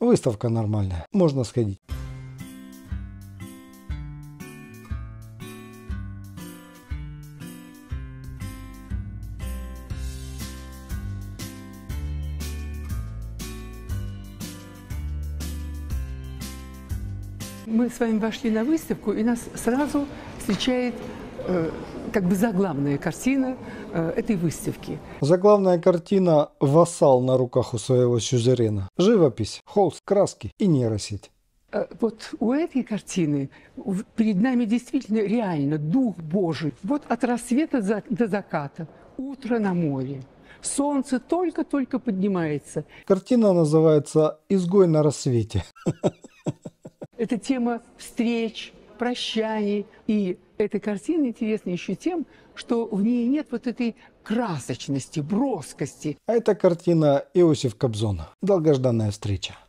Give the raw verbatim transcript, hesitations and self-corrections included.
Выставка нормальная, можно сходить. Мы с вами вошли на выставку, и нас сразу встречает э, как бы заглавная картина э, этой выставки. Заглавная картина «Вассал на руках у своего сюзерена». Живопись, холст, краски и нейросеть. Э, вот у этой картины перед нами действительно реально Дух Божий. Вот от рассвета до заката, утро на море. Солнце только-только поднимается. Картина называется «Изгой на рассвете». Это тема встреч, прощаний. И эта картина интересна еще тем, что в ней нет вот этой красочности, броскости. А это картина Иосиф Кобзон. Долгожданная встреча.